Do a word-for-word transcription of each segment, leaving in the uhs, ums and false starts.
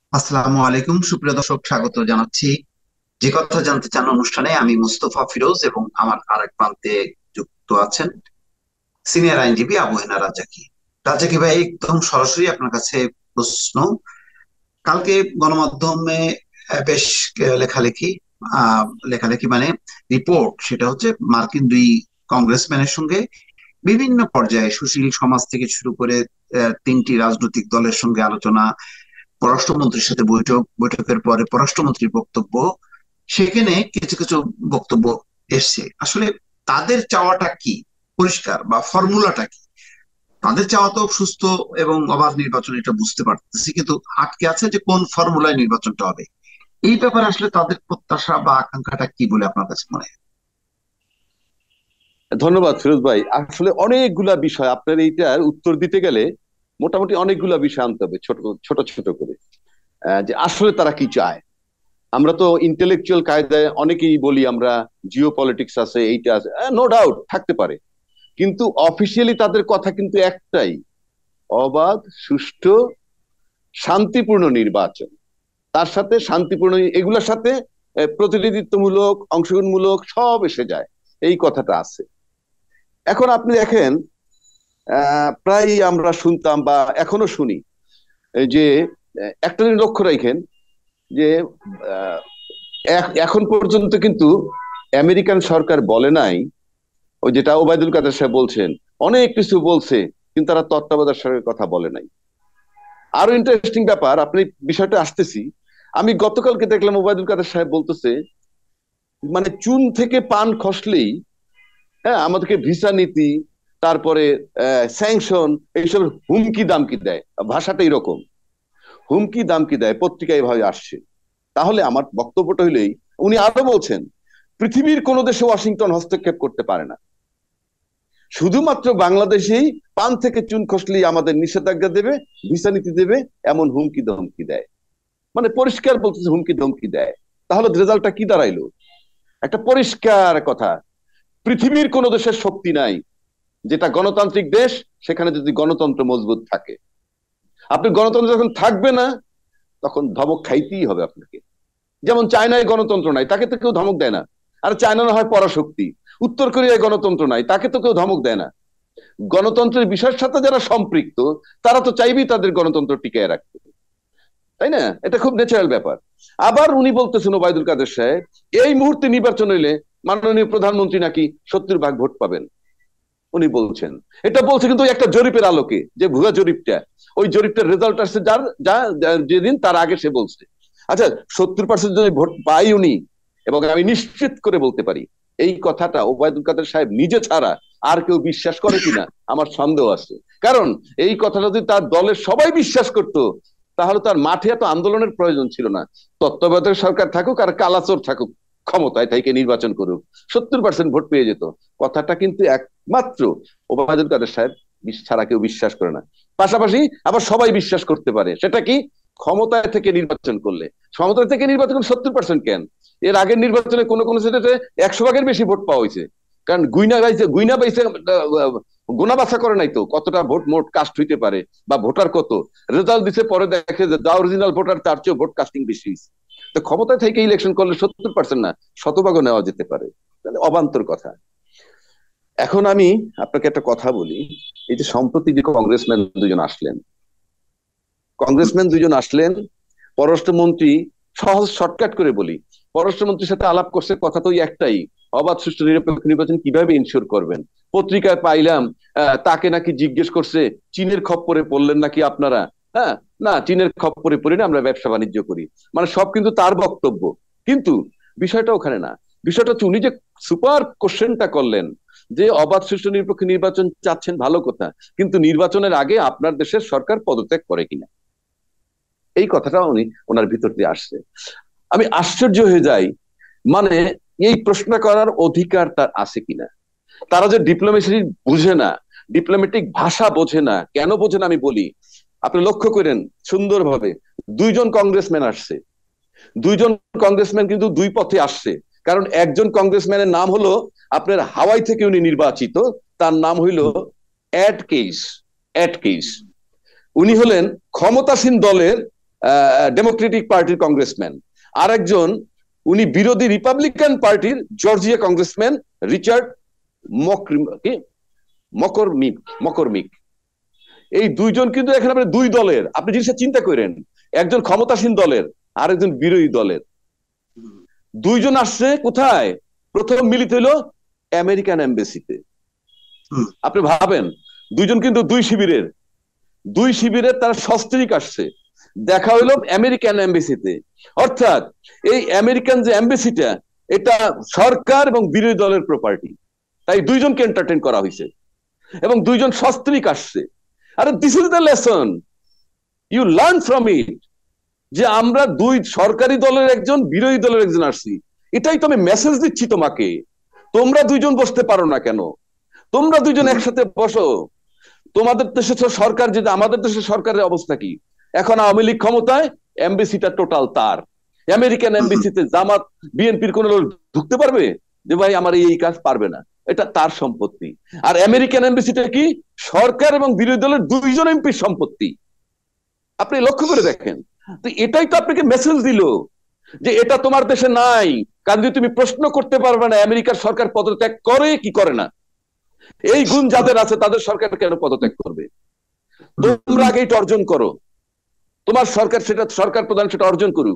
আসসালামু আলাইকুম, সুপ্রিয় দর্শক, স্বাগত জানাচ্ছি যে কথা জানতে চান অনুষ্ঠানে। আমি মুস্তফা ফিরোজ এবং আমার আরেক প্রান্তে যুক্ত আছেন সিনিয়র আইনজীবী আবু হেনা রাজ্জাকি। রাজ্জাকি ভাই, একদম সরাসরি আপনার কাছে প্রশ্ন। কালকে গণমাধ্যমে আহ, বেশ আহ, লেখালেখি আহ লেখালেখি মানে রিপোর্ট, সেটা হচ্ছে মার্কিন দুই কংগ্রেসম্যানের সঙ্গে বিভিন্ন পর্যায়ে সুশীল সমাজ থেকে শুরু করে আহ, তিনটি রাজনৈতিক দলের সঙ্গে আলোচনা, পররাষ্ট্রমন্ত্রীর সাথে বৈঠক, বৈঠকের পরে পররাষ্ট্রমন্ত্রীর বক্তব্য, সেখানে কিছু কিছু বক্তব্য এসছে। আসলে তাদের চাওয়াটা কি, পরিষ্কার বা ফর্মুলাটা কি? তাদের চাওয়া তো সুস্থ এবং অবাধ নির্বাচন, এটা বুঝতে পারতেছি, কিন্তু আটকে আছে যে কোন ফর্মুলায় নির্বাচনটা হবে। এই ব্যাপারে আসলে তাদের প্রত্যাশা বা আকাঙ্ক্ষাটা কি বলে আপনার কাছে মনে হয়? ধন্যবাদ ফিরোজ ভাই। আসলে অনেকগুলা বিষয় আপনার এইটার উত্তর দিতে গেলে মোটামুটি অনেকগুলা বিষয় আনতে হবে ছোট ছোট ছোট করে। আহ, যে আসলে তারা কি চায়। আমরা তো ইন্টেলেকচুয়াল কায়দায় অনেকেই বলি আমরা জিও পলিটিক্স আছে, এইটা আছে, নো ডাউট থাকতে পারে, কিন্তু অফিসিয়ালি তাদের কথা কিন্তু একটাই: অবাধ, সুষ্ঠু, শান্তিপূর্ণ নির্বাচন। তার সাথে শান্তিপূর্ণ এগুলোর সাথে আহ, প্রতিনিধিত্বমূলক, অংশগ্রহণমূলক সব এসে যায়, এই কথাটা আছে। এখন আপনি দেখেন, আহ প্রায় আমরা শুনতাম বা এখনো শুনি এই যে আহ, একটা জিনিস লক্ষ্য রাখেন যে আহ, এখ- এখন পর্যন্ত কিন্তু আমেরিকান সরকার বলে নাই, ওই যেটা ওবায়দুল কাদের সাহেব বলছেন, অনেক কিছু বলছে কিন্তু তারা তত্ত্বাবধায়ক সরকারের কথা বলে নাই। আরো ইন্টারেস্টিং ব্যাপার, আপনি বিষয়টা আসতেছি, আমি গতকালকে দেখলাম ওবায়দুল কাদের সাহেব বলতেছে মানে চুন থেকে পান খসলেই হ্যাঁ আমাদেরকে ভিসা নীতি, তারপরে স্যাংশন, এইসব হুমকি দামকি দেয়। ভাষাটা এরকম, হুমকি দামকি দেয়, পত্রিকায় এভাবে আসছে। তাহলে আমার বক্তব্যটা হইলেই, উনি আরো বলছেন পৃথিবীর কোন দেশে ওয়াশিংটন হস্তক্ষেপ করতে পারে না, শুধুমাত্র বাংলাদেশেই পান থেকে চুন খসলেই আমাদের নিষেধাজ্ঞা দেবে, ভিসা নীতি দেবে, এমন হুমকি ধমকি দেয়। মানে পরিষ্কার বলতেছে হুমকি ধমকি দেয়। তাহলে রেজাল্টটা কি দাঁড়াইলো? একটা পরিষ্কার কথা, পৃথিবীর কোন দেশের শক্তি নাই যেটা গণতান্ত্রিক দেশ, সেখানে যদি গণতন্ত্র মজবুত থাকে। আপনি গণতন্ত্র যখন থাকবে না, তখন ধমক খাইতেই হবে আপনাকে। যেমন চায়নায় গণতন্ত্র নাই, তাকে তো কেউ ধমক দেয় না। আর চায়না না হয় পরাশক্তি। উত্তর কোরিয়ায় গণতন্ত্র নাই, তাকে তো কেউ ধমক দেয় না। গণতন্ত্রের বিষয়ের সাথে যারা সম্পৃক্ত, তারা তো চাইবেই তাদের গণতন্ত্র টিকায় রাখতে, তাই না? এটা খুব ন্যাচারাল ব্যাপার। আবার উনি বলতেছেন ওবায়দুল কাদের সাহেব, এই মুহূর্তে নির্বাচন হইলে মাননীয় প্রধানমন্ত্রী নাকি সত্তর ভাগ ভোট পাবেন। উনি বলছেন, এটা বলছে কিন্তু একটা জরিপের আলোকে, যে ভুয়া জরিপটা, ওই জরিপটার রেজাল্ট আসছে যার যা যেদিন তার আগে সে বলছে। আচ্ছা, সত্তর পার্সেন্ট যদি ভোট পাই উনি, এবং আমি নিশ্চিত করে বলতে পারি এই কথাটা ওবায়দুল কাদের সাহেব নিজে ছাড়া আর কেউ বিশ্বাস করে কিনা আমার সন্দেহ আছে। কারণ এই কথাটা যদি তার দলের সবাই বিশ্বাস করত, তাহলে তার মাঠে এত আন্দোলনের প্রয়োজন ছিল না। তত্ত্বাবধায়ক সরকার থাকুক আর কালাচোর থাকুক, ক্ষমতায় থেকে নির্বাচন করুক, সত্তর পার্সেন্ট ভোট পেয়ে যেত। কথাটা কিন্তু একমাত্র ওবায়দুল কাদের সাহেব ছাড়া কেউ বিশ্বাস করে না। পাশাপাশি আবার সবাই বিশ্বাস করতে পারে, সেটা কি? ক্ষমতায় থেকে নির্বাচন করলে, ক্ষমতায় থেকে নির্বাচন করলে সত্তর পার্সেন্ট কেন, এর আগের নির্বাচনে কোনো কোনো সেটাতে একশো ভাগের বেশি ভোট পাওয়া হয়েছে। কারণ গুইনা গাইছে, গুইনা পাইছে, গোনা বাছা করে নাই তো কতটা ভোট মোট কাস্ট হইতে পারে বা ভোটার কত। রেজাল্ট দিছে, পরে দেখে যে দা অরিজিনাল ভোটার তার চেয়ে ভোট কাস্টিং বেশি হয়েছে। তো ক্ষমতায় থেকে ইলেকশন করলে সত্তর পার্সেন্ট না, শতভাগও নেওয়া যেতে পারে। তাহলে অবান্তর কথা। এখন আমি আপনাকে একটা কথা বলি, এই যে সম্প্রতি যে কংগ্রেসম্যান দুজন আসলেন, কংগ্রেসম্যান দুজন আসলেন, পররাষ্ট্রমন্ত্রী, সহজ শর্টকাট করে বলি, পররাষ্ট্রমন্ত্রীর সাথে আলাপ করছে, কথা তো একটাই: অবাধ সুষ্ঠু নিরপেক্ষ নির্বাচন কিভাবে ইনশিওর করবেন। পত্রিকায় পাইলাম আহ, তাকে নাকি জিজ্ঞেস করছে, চীনের খপ্পরে পড়লেন নাকি আপনারা? হ্যাঁ, না চীনের খপ্পরে পড়ি না, আমরা ব্যবসা বাণিজ্য করি। মানে সব কিন্তু তার বক্তব্য, কিন্তু বিষয়টা ওখানে না। বিষয়টা হচ্ছে উনি যে সুপার কোশ্চেনটা করলেন যে অবাধ সুষ্ঠু নিরপেক্ষ নির্বাচন চাচ্ছেন, ভালো কথা, কিন্তু নির্বাচনের আগে আপনার দেশের সরকার পদত্যাগ করে কিনা, এই কথাটা উনি ওনার ভিতর দিয়ে আসছে। আমি আশ্চর্য হয়ে যাই, মানে এই প্রশ্ন করার অধিকার তার আছে কিনা। তারা যে ডিপ্লোমেসি বুঝে না, ডিপ্লোমেটিক ভাষা বোঝে না, কেন বোঝে না আমি বলি। আপনি লক্ষ্য করেন সুন্দরভাবে, দুইজন কংগ্রেসম্যান আসছে, দুইজন কংগ্রেসম্যান কিন্তু দুই পথে আসছে। কারণ একজন কংগ্রেসম্যানের নাম হলো আপনার হাওয়াই থেকে উনি নির্বাচিত, তার নাম হইল অ্যাড কেস। অ্যাড কেস, উনি হলেন ক্ষমতাসীন দলের ডেমোক্রেটিক পার্টির কংগ্রেসম্যান, আর একজন উনি বিরোধী রিপাবলিকান পার্টির Georgia congressman Richard McCormick McCormick এই দুইজন কিন্তু এখানে আপনি দুই দলের, আপনি জিনিসটা চিন্তা করেন, একজন ক্ষমতাসীন দলের আর একজন বিরোধী দলের, দুইজন আসছে কোথায়? প্রথম মিলিত হলো আমেরিকান এম্বাসিতে। আপনি ভাবেন দুইজন কিন্তু দুই শিবিরের, দুই শিবিরের তারা সস্ত্রীক আসছে, দেখা হইলো আমেরিকান এম্বাসিতে। অর্থাৎ এই আমেরিকান যে এম্বাসিটা এটা সরকার এবং বিরোধী দলের প্রপার্টি, তাই দুইজনকে এন্টারটেইন করা হয়েছে এবং দুইজন সস্ত্রীক আসছে। আরে this is the lesson, you learn from it, যে আমরা দুই সরকারি দলের একজন বিরোধী দলের একজন আসছি, এটাই তো আমি মেসেজ দিচ্ছি তোমাকে। তোমরা দুইজন বসতে পারো না কেন? তোমরা দুইজন একসাথে বসো। তোমাদের দেশে সরকার, যেটা আমাদের দেশের সরকারের অবস্থা কি এখন, আওয়ামী লীগ ক্ষমতায়, এমবিসিটা টোটাল তার। আমেরিকান এমবিসিতে জামাত বিএনপির কোন লোক ঢুকতে পারবে যে ভাই আমার এই কাজ পারবে না? এটা তার সম্পত্তি। আর আমেরিকান এমবিসিটা কি সরকার এবং বিরোধী দলের দুইজন এমপির সম্পত্তি। আপনি লক্ষ্য করে দেখেন, তো এটাই তো আপনাকে মেসেজ দিল যে এটা তোমার দেশে নাই, কারণ তুমি প্রশ্ন করতে পারবে না আমেরিকার সরকার পদত্যাগ করে কি করে না। এই গুণ যাদের আছে তাদের সরকার কেন পদত্যাগ করবে? তোমরা আগে এটা অর্জন করো, তোমার সরকার সেটা সরকার প্রধান সেটা অর্জন করুক,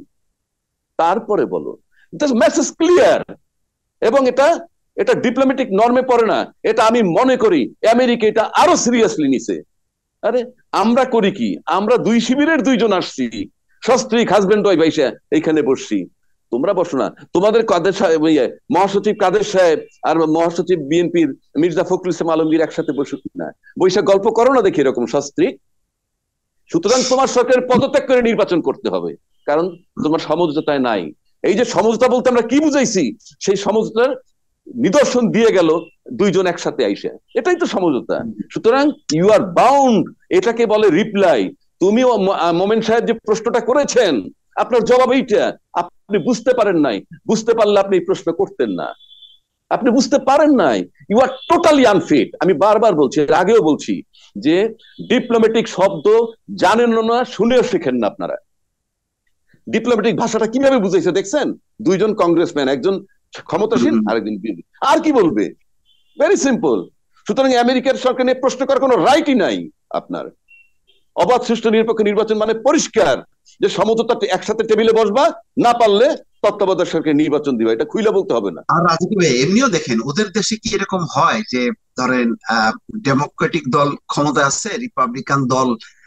তারপরে বলো। Message clear. এবং এটা এটা ডিপ্লোম্যাটিক নর্মে পড়ে না, এটা আমি মনে করি আমেরিকা এটা আরো সিরিয়াসলি নিছে। আরে আমরা করি কি, আমরা দুই শিবিরের দুইজন আসছি, সস্ত্রীক হাজবেন্ড ওয়াইফ আইসা এইখানে বসছি, তোমরা বসো না। তোমাদের কাদের সাহেব, মহাসচিব কাদের সাহেব আর মহাসচিব বিএনপির মির্জা ফখরুল ইসলাম আলমগীর একসাথে বসুক না, বৈশা গল্প করো না দেখি এরকম সস্ত্রীক। সুতরাং তোমার সরকারের পদত্যাগ করে নির্বাচন করতে হবে, কারণ তোমার সমঝোতায় নাই। এই যে সমঝোতা বলতে আমরা কি বুঝাইছি, সেই সমঝোতার নিদর্শন দিয়ে গেল দুইজন একসাথে আইসে, এটাই তো সমঝোতা। সুতরাং ইউ আর বাউন্ড, এটাকে বলে রিপ্লাই। তুমিও মোমেন সাহেব যে প্রশ্নটা করেছেন, আপনার জবাব এইটা, আপনি বুঝতে পারেন নাই, বুঝতে পারলে আপনি এই প্রশ্ন করতেন না। আপনি বুঝতে পারেন নাই, ইউ আর টোটালি আনফিট। আমি বারবার বলছি, এর আগেও বলছি যে ডিপ্লোম্যাটিক শব্দ জানেন না, শুনেও শেখেন না আপনারা। ডিপ্লোম্যাটিক ভাষাটা কিভাবে বুঝাইছে দেখছেন? দুইজন কংগ্রেসম্যান, একজন ক্ষমতাসীন আর একজন বিরোধী, আর কি বলবে? Very simple. সুতরাং আমেরিকার সরকার নিয়ে প্রশ্ন করার কোনো রাইটই নাই আপনার। অবাধ সুষ্ঠু নিরপেক্ষ নির্বাচন মানে পরিষ্কার যে সমঝোতা একসাথে টেবিলে বসবা, না পারলে তত্ত্বাবধায়ক সরকার নির্বাচন দিবা, এটা খুইলা বলতে হবে না। আর রাজীব ভাই, এমনিও দেখেন ওদের দেশে কি এরকম হয় যে ধরেন ডেমোক্রেটিক দল ক্ষমতা আছে, রিপাবলিকান দল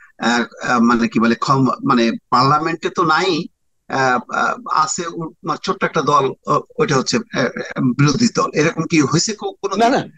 মানে কি বলে মানে পার্লামেন্টে তো নাই, আছে ছোট্ট একটা দল, ওইটা হচ্ছে বিরোধী দল। এরকম কি হয়েছে কোনো? না না,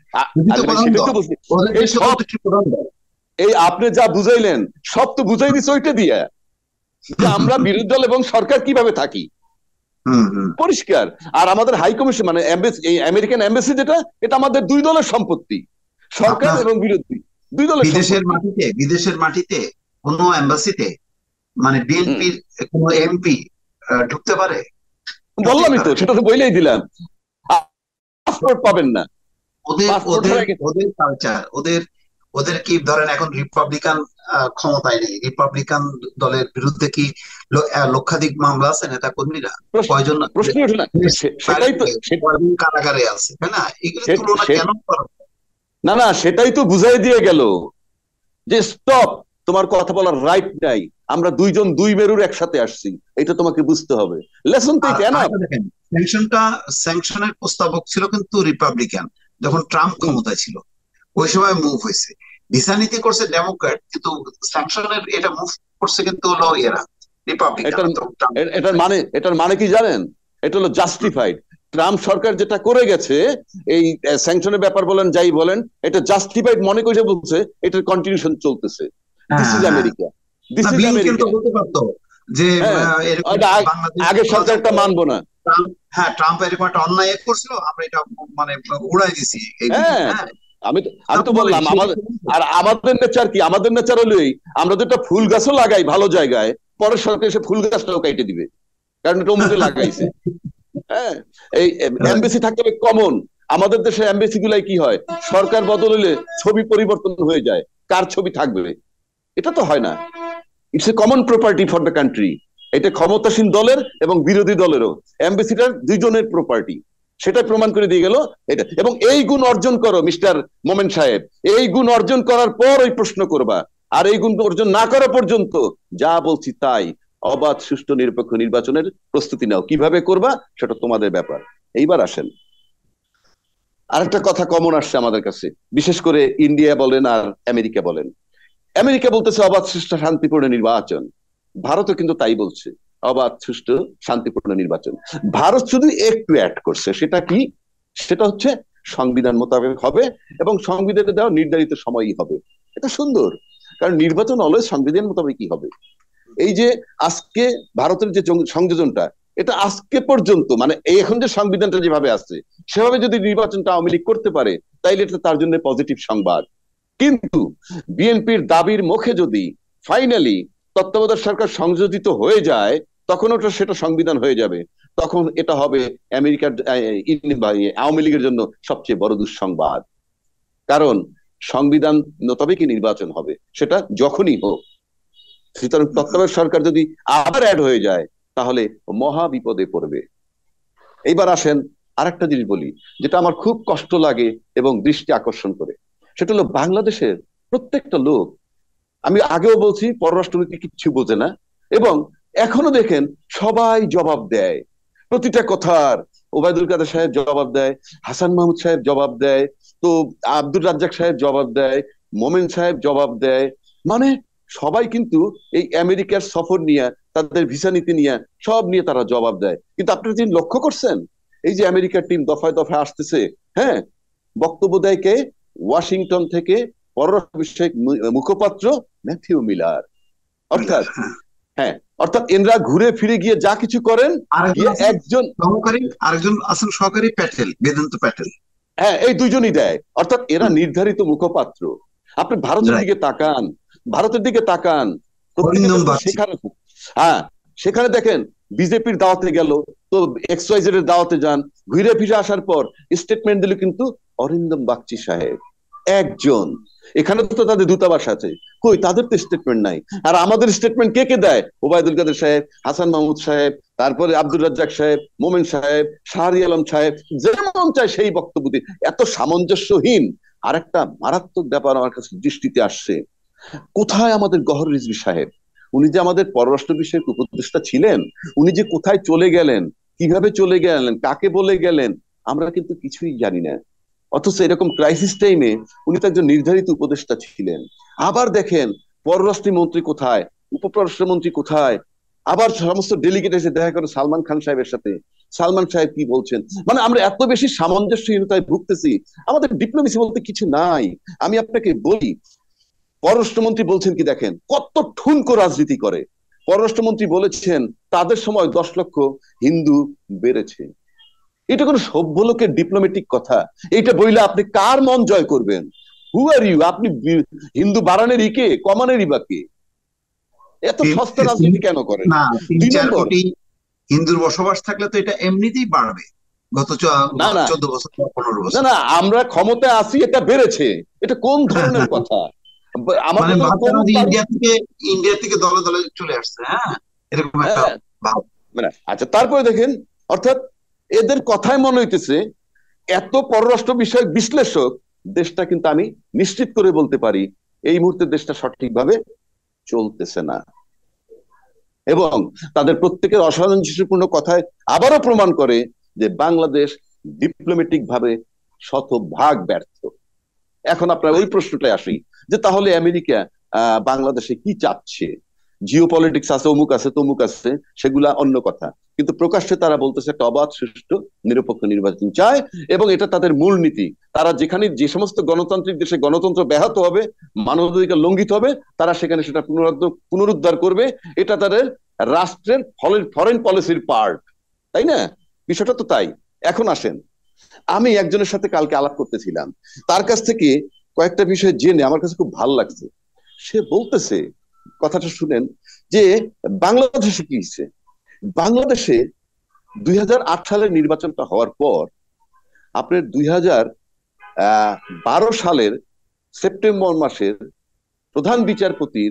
এই আপনি যা বুঝাইলেন সব তো বুঝাই দিচ্ছে ওইটা দিয়ে, যে আমরা বিরোধী দল এবং সরকার কিভাবে থাকি পরিষ্কার। আর আমাদের হাই কমিশন মানে আমেরিকান এম্বাসি যেটা, এটা আমাদের দুই দলের সম্পত্তি, সরকার এবং বিরোধী দুই দলের। বিদেশের মাটিতে, বিদেশের মাটিতে কোনো এম্বাসিতে মানে বিএনপির কোনো এমপি ঢুকতে পারে? বললামই তো, সেটা তো বলেই দিলাম, পাসপোর্ট পাবেন না। ওদের ওদের ওদের কালচার, ওদের ওদের কি ধরেন এখন রিপাবলিকান ক্ষমতায় নেই, রিপাবলিকান দলের বিরুদ্ধে কি লক্ষাধিক মামলা আছে, নেতা কর্মীরা কয়জন কারাগারে আছে, তাই না? এগুলো তুলনা কেন করা? না না, সেটাই তো বুঝাই দিয়ে গেল যে স্টপ, তোমার কথা বলার রাইট নাই, আমরা দুইজন দুই মেরুর একসাথে আসছি, এটা তোমাকে বুঝতে হবে। লেসন তো কেন? স্যাংশনটা, স্যাংশনের প্রস্তাবক ছিল কিন্তু রিপাবলিকান, যখন ট্রাম্প ক্ষমতায় ছিল ওই সময় মুভ হয়েছে। ভিসা নীতি করছে ডেমোক্র্যাট, কিন্তু স্যাংশনের এটা মুভ করছে কিন্তু হলো এরা রিপাবলিকান। এটার মানে, এটার মানে কি জানেন? এটা হলো জাস্টিফাইড। ট্রাম্প সরকার যেটা করে গেছে এই স্যাংশনের ব্যাপার বলেন যাই বলেন, এটা জাস্টিফাইড মনে করে বলছে, এটার কন্টিনিউশন চলতেছে। This is America, this is America. বলতে পারতো যে আগে সরকারটা মানবো না। হ্যাঁ, ট্রাম্প এরকম একটা অন্যায় করছিল, আমরা এটা মানে উড়াই দিছি। আমি আমি তো বললাম আমাদের, আর আমাদের নেচার কি? আমাদের নেচার হলেই আমরা তো একটা ফুল গাছও লাগাই ভালো জায়গায়, পরের সরকার এসে ফুল গাছটাও কেটে দিবে, কারণ এটা অমুকে লাগাইছে। হ্যাঁ, এই এমবেসি থাকতে হবে কমন। আমাদের দেশে এমবেসি গুলাই কি হয়, সরকার বদল হলে ছবি পরিবর্তন হয়ে যায়, কার ছবি থাকবে? এটা তো হয় না। It's a common property for the country. এটা ক্ষমতাসীন দলের এবং বিরোধী দলেরও, অ্যাম্বাসিডার দুইজনের প্রপার্টি, সেটা প্রমাণ করে দিয়ে গেল এটা। এবং এই গুণ অর্জন করো মিস্টার মোমেন সাহেব, এই গুণ অর্জন করার পর ওই প্রশ্ন করবা, আর এই গুণ অর্জন না করা পর্যন্ত যা বলছি তাই, অবাধ সুষ্ঠু নিরপেক্ষ নির্বাচনের প্রস্তুতি নাও, কিভাবে করবা সেটা তোমাদের ব্যাপার। এইবার আসেন, আরেকটা কথা কমন আসছে আমাদের কাছে, বিশেষ করে ইন্ডিয়া বলেন আর আমেরিকা বলেন। আমেরিকা বলতেছে অবাধ সুষ্ঠু শান্তিপূর্ণ নির্বাচন, ভারতও কিন্তু তাই বলছে, অবাধ সুষ্ঠু শান্তিপূর্ণ নির্বাচন। ভারত শুধু একটু অ্যাড করছে, সেটা কি? সেটা হচ্ছে সংবিধান মোতাবেক হবে এবং সংবিধানে দেওয়া নির্ধারিত সময়ই হবে। এটা সুন্দর, কারণ নির্বাচন অলওয়েজ সংবিধান মোতাবেকই হবে। এই যে আজকে ভারতের যে সংযোজনটা, এটা আজকে পর্যন্ত মানে এখন যে সংবিধানটা যেভাবে আছে সেভাবে যদি নির্বাচনটা আওয়ামী লীগ করতে পারে তাইলে এটা তার জন্য পজিটিভ সংবাদ। কিন্তু বিএনপির দাবির মুখে যদি ফাইনালি তত্ত্বাবধায়ক সরকার সংযোজিত হয়ে যায়, তখন ওটা সেটা সংবিধান হয়ে যাবে, তখন এটা হবে আমেরিকার আওয়ামী লীগের জন্য সবচেয়ে বড় দুঃসংবাদ। কারণ সংবিধান মোতাবেকই নির্বাচন হবে, সেটা যখনই হোক। সুতরাং তত্ত্বাবধায়ক সরকার যদি আবার অ্যাড হয়ে যায় তাহলে মহা বিপদে পড়বে। এইবার আসেন আরেকটা জিনিস বলি, যেটা আমার খুব কষ্ট লাগে এবং দৃষ্টি আকর্ষণ করে, সেটা হলো বাংলাদেশের প্রত্যেকটা লোক, আমি আগেও বলছি পররাষ্ট্রনীতি কিচ্ছু বোঝে না, এবং এখনো দেখেন সবাই জবাব দেয় প্রতিটা কথার। ওবায়দুল কাদের সাহেব জবাব দেয়, হাসান মাহমুদ সাহেব জবাব দেয়, তো আব্দুর রাজ্জাক সাহেব জবাব দেয়, মোমেন সাহেব জবাব দেয়। মানে সবাই কিন্তু এই আমেরিকার সফর নিয়ে, তাদের ভিসা নীতি নিয়ে, সব নিয়ে তারা জবাব দেয়। কিন্তু আপনারা যিনি লক্ষ্য করছেন, এই যে আমেরিকার টিম দফায় দফায় আসতেছে, হ্যাঁ, বক্তব্য দেয় কে? ওয়াশিংটন থেকে পররাষ্ট্র বিষয়ক মুখপাত্র ম্যাথিউ মিলার। অর্থাৎ হ্যাঁ, অর্থাৎ এনরা ঘুরে ফিরে গিয়ে যা কিছু করেন, একজন সহকারী, আরেকজন আছেন সহকারী প্যাটেল, বেদান্ত প্যাটেল, হ্যাঁ, এই দুইজনই দেয়। অর্থাৎ এরা নির্ধারিত মুখপাত্র। আপনি ভারতের দিকে তাকান, ভারতের দিকে তাকান, সেখানে হ্যাঁ সেখানে দেখেন বিজেপির দাওয়াতে গেল, তো এক্স ওয়াই জেড এর দাওয়াতে যান, ঘুরে ফিরে আসার পর স্টেটমেন্ট দিল কিন্তু অরিন্দম বাগচি সাহেব একজন। এখানে তো তাদের দূতাবাস আছে, কই তাদের তো স্টেটমেন্ট নাই। আর আমাদের স্টেটমেন্ট কে কে দেয়? ওবায়দুল কাদের সাহেব, হাসান মাহমুদ সাহেব, তারপরে আব্দুর রাজ্জাক সাহেব, মোমেন সাহেব, শাহরি আলম সাহেব, যেমন চায় সেই বক্তব্য দিয়ে, এত সামঞ্জস্যহীন। আর একটা মারাত্মক ব্যাপার আমার কাছে দৃষ্টিতে আসছে, কোথায় আমাদের গহর রিজভী সাহেব? উনি যে আমাদের পররাষ্ট্র বিষয়ক উপদেষ্টা ছিলেন, উনি যে কোথায় চলে গেলেন, কিভাবে চলে গেলেন, কাকে বলে গেলেন, আমরা কিন্তু কিছুই জানি না। অথচ এরকম ক্রাইসিস টাইমে উনি তো একজন নির্ধারিত উপদেষ্টা ছিলেন। আবার দেখেন পররাষ্ট্র মন্ত্রী কোথায়, উপপররাষ্ট্রমন্ত্রী কোথায়, আবার সমস্ত ডেলিগেট এসে দেখা করে সালমান খান সাহেবের সাথে, সালমান সাহেব কি বলছেন। মানে আমরা এত বেশি সামঞ্জস্যহীনতায় ভুগতেছি, আমাদের ডিপ্লোমেসি বলতে কিছু নাই। আমি আপনাকে বলি, পররাষ্ট্রমন্ত্রী বলছেন কি, দেখেন কত ঠুনকো রাজনীতি করে। পররাষ্ট্রমন্ত্রী বলেছেন তাদের সময় দশ লক্ষ হিন্দু বেড়েছে। এটা কোনো সভ্য লোকের ডিপ্লোমেটিক কথা? এটা বইলে আপনি কার মন জয় করবেন? Who are you? আপনি হিন্দু বাড়ানেরই কে, কমানেরই বা কে? এত সস্তা রাজনীতি কেন করেন? না, তিন চার কোটি হিন্দুর বসবাস থাকলে তো এটা এমনিতেই বাড়বে। গত চোদ্দ বছর, পনেরো বছর, না না, আমরা ক্ষমতায় আছি এটা বেড়েছে, এটা কোন ধরনের কথা? মানে ইন্ডিয়া থেকে ইন্ডিয়া থেকে দলে দলে চলে আসছে, হ্যাঁ, এরকম একটা ভাব। মানে আচ্ছা, তারপরে দেখেন, অর্থাৎ এদের কথায় মনে হইতেছে এত পররাষ্ট্র বিষয়ক বিশ্লেষক, দেশটা কিন্তু আমি নিশ্চিত করে বলতে পারি এই মুহূর্তে দেশটা সঠিকভাবে চলতেছে না। এবং তাদের প্রত্যেকের অসামঞ্জস্যপূর্ণ কথায় আবারও প্রমাণ করে যে বাংলাদেশ ডিপ্লোম্যাটিক ভাবে শতভাগ ব্যর্থ। এখন আপনার ওই প্রশ্নটাই আসি যে তাহলে আমেরিকা আহ বাংলাদেশে কি চাচ্ছে? জিও পলিটিক্স আছে, অমুক আছে, তমুক আছে, সেগুলা অন্য কথা, কিন্তু প্রকাশ্যে তারা বলতেছে একটা অবাধ সুষ্ঠু নিরপেক্ষ নির্বাচন চায় এবং এটা তাদের মূলনীতি। তারা যেখানে যে সমস্ত গণতান্ত্রিক দেশে গণতন্ত্র ব্যাহত হবে, মানবাধিকার লঙ্ঘিত হবে, তারা সেখানে সেটা পুনরুদ্ধার করবে। এটা তাদের রাষ্ট্রের ফরেন পলিসির পার্ট, তাই না? বিষয়টা তো তাই। এখন আসেন, আমি একজনের সাথে কালকে আলাপ করতেছিলাম, তার কাছ থেকে কয়েকটা বিষয় জেনে আমার কাছে খুব ভালো লাগছে। সে বলতেছে, কথাটা শুনেন, যে বাংলাদেশে কি হচ্ছে। বাংলাদেশে দুই হাজার আট সালের নির্বাচনটা হওয়ার পর আপনার দুই হাজার আহ বারো সালের সেপ্টেম্বর মাসের প্রধান বিচারপতির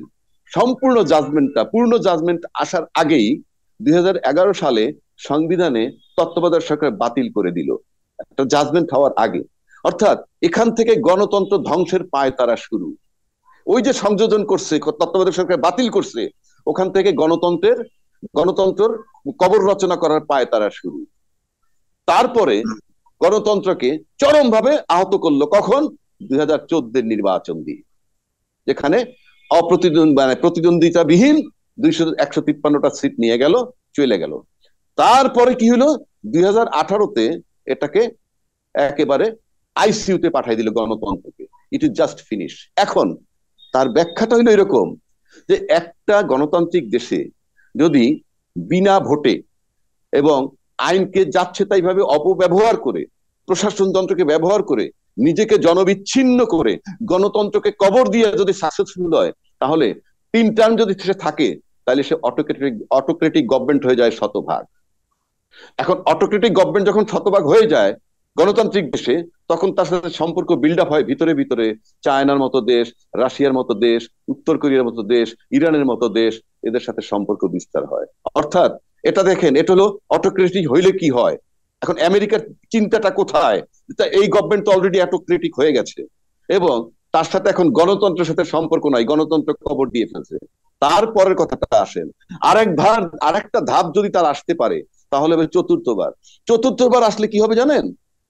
সম্পূর্ণ জাজমেন্টটা পূর্ণ জাজমেন্ট আসার আগেই দুই হাজার এগারো সালে সংবিধানে তত্ত্বাবধায়ক সরকার বাতিল করে দিল, একটা জাজমেন্ট হওয়ার আগে। অর্থাৎ এখান থেকে গণতন্ত্র ধ্বংসের পায়তারা শুরু। ওই যে সংযোজন করছে, তত্ত্বাবধায়ক সরকার বাতিল করছে, ওখান থেকে গণতন্ত্রের গণতন্ত্রের কবর রচনা করার পায়তারা শুরু। তারপরে গণতন্ত্রকে চরম ভাবে আহত করলো কখন? দুই হাজার চোদ্দের নির্বাচন দিয়ে, যেখানে অপ্রতিদ্বন্দ্বী মানে প্রতিদ্বন্দ্বিতাবিহীন দুইশো একশো তিপ্পান্নটা সিট নিয়ে গেল, চলে গেল। তারপরে কি হলো? দুই হাজার আঠারোতে এটাকে একেবারে আইসিইউতে পাঠাই দিল গণতন্ত্রকে। It is just finish. এখন তার ব্যাখ্যাটা হলো এরকম যে একটা গণতান্ত্রিক দেশে যদি বিনা ভোটে এবং আইনকে যাচ্ছে তাই ভাবে অপব্যবহার করে, প্রশাসন যন্ত্রকে ব্যবহার করে, নিজেকে জনবিচ্ছিন্ন করে গণতন্ত্রকে কবর দিয়ে যদি সাকসেসফুল হয়, তাহলে তিন টার্ম যদি সে থাকে, তাহলে সে অটোক্রেটিক অটোক্রেটিক গভর্নমেন্ট হয়ে যায় শতভাগ। এখন অটোক্রেটিক গভর্নমেন্ট যখন শতভাগ হয়ে যায় গণতান্ত্রিক দেশে, তখন তার সাথে সম্পর্ক বিল্ড আপ হয় ভিতরে ভিতরে। চায়নার মতো দেশ, রাশিয়ার মতো দেশ, উত্তর কোরিয়ার মতো দেশ, ইরানের মতো দেশ, এদের সাথে সম্পর্ক বিস্তার হয়। অর্থাৎ এটা দেখেন, এটা হলো অটোক্রেটিক হইলে কি হয়। এখন আমেরিকার চিন্তাটা কোথায়? এই গভর্নমেন্ট তো অলরেডি অটোক্রেটিক হয়ে গেছে এবং তার সাথে এখন গণতন্ত্রের সাথে সম্পর্ক নাই, গণতন্ত্র কবর দিয়ে ফেলছে। তারপরের কথাটা আসেন, আরেক ধাপ আরেকটা ধাপ যদি তার আসতে পারে, তাহলে চতুর্থবার। চতুর্থবার আসলে কি হবে জানেন?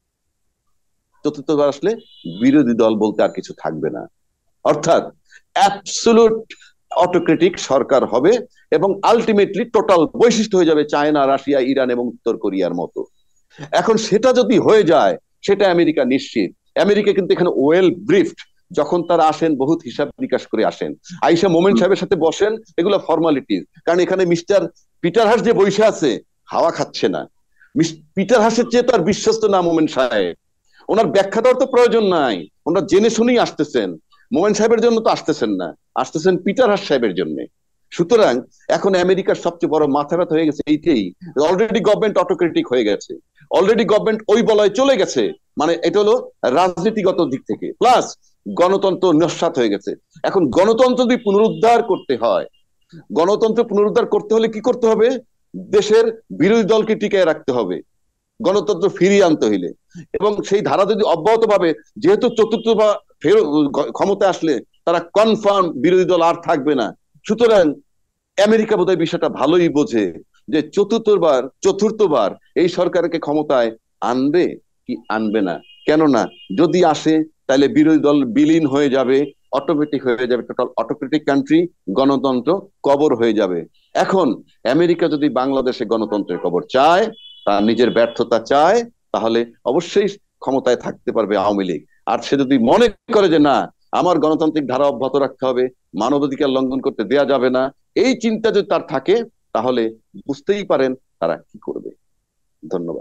চতুর্থবার আসলে বিরোধী দল বলতে আর কিছু থাকবে না। অর্থাৎ অ্যাবসলিউট অটোক্রেটিক সরকার হবে এবং আলটিমেটলি টোটাল বৈশিষ্ট্য হয়ে যাবে চায়না, রাশিয়া, ইরান এবং উত্তর কোরিয়ার মতো। এখন সেটা যদি হয়ে যায়, সেটা আমেরিকা নিশ্চিত। আমেরিকা কিন্তু এখানে ওয়েল ব্রিফড। যখন তারা আসেন বহুত হিসাব নিকাশ করে আসেন, আইসা মোমেন সাহেবের সাথে বসেন, এগুলো ফর্মালিটিস। কারণ এখানে মিস্টার পিটার হাস যে বসে আছে, হাওয়া খাচ্ছে না। পিটার হাসের চেয়ে তার বিশ্বস্ত না মোমেন সাহেব। ওনার ব্যাখ্যা দেওয়ার তো প্রয়োজন নাই, ওনারা জেনে শুনেই আসতেছেন। মোমেন সাহেবের জন্য তো আসতেছেন না, আসতেছেন পিটার হাস সাহেবের জন্য। সুতরাং এখন আমেরিকার সবচেয়ে বড় মাথা ব্যথা হয়ে গেছে এইটাই, অলরেডি গভর্নমেন্ট অটোক্রেটিক হয়ে গেছে, অলরেডি গভর্নমেন্ট ওই বলয়ে চলে গেছে। মানে এটা হলো রাজনীতিগত দিক থেকে, প্লাস গণতন্ত্র নস্যাৎ হয়ে গেছে। এখন গণতন্ত্র যদি পুনরুদ্ধার করতে হয়, গণতন্ত্র পুনরুদ্ধার করতে হলে কি করতে হবে? দেশের বিরোধী দলকে টিকায় রাখতে হবে গণতন্ত্র ফিরিয়ে আনতে হইলে। এবং সেই ধারা যদি অব্যাহত ভাবে, যেহেতু চতুর্থ বা ফের ক্ষমতা আসলে তারা কনফার্ম বিরোধী দল আর থাকবে না, সুতরাং আমেরিকা বোধহয় বিষয়টা ভালোই বোঝে যে চতুর্থবার চতুর্থবার এই সরকারকে ক্ষমতায় আনবে কি আনবে না। কেননা যদি আসে, তাহলে বিরোধী দল বিলীন হয়ে যাবে, অটোমেটিক হয়ে যাবে টোটাল অটোক্রেটিক কান্ট্রি, গণতন্ত্র কবর হয়ে যাবে। এখন আমেরিকা যদি বাংলাদেশে গণতন্ত্রের কবর চায়, তার নিজের ব্যর্থতা চায়, তাহলে অবশ্যই ক্ষমতায় থাকতে পারবে আওয়ামী লীগ। আর সে যদি মনে করে যে না, আমার গণতান্ত্রিক ধারা অব্যাহত রাখতে হবে, মানবাধিকার লঙ্ঘন করতে দেয়া যাবে না, এই চিন্তা যদি তার থাকে, তাহলে বুঝতেই পারেন তারা কি করবে। ধন্যবাদ।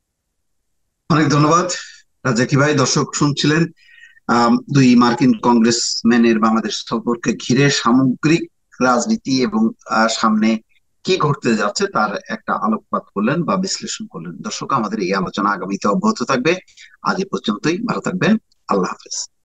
অনেক ধন্যবাদ রাজাকি ভাই। দর্শক শুনছিলেন আহ দুই মার্কিন কংগ্রেসম্যানের বাংলাদেশ সফরকে ঘিরে সামগ্রিক রাজনীতি এবং সামনে কি ঘটতে যাচ্ছে তার একটা আলোকপাত করলেন বা বিশ্লেষণ করলেন। দর্শক, আমাদের এই আলোচনা আগামীতে অব্যাহত থাকবে। আজ এ পর্যন্তই। ভালো থাকবেন। আল্লাহ হাফেজ।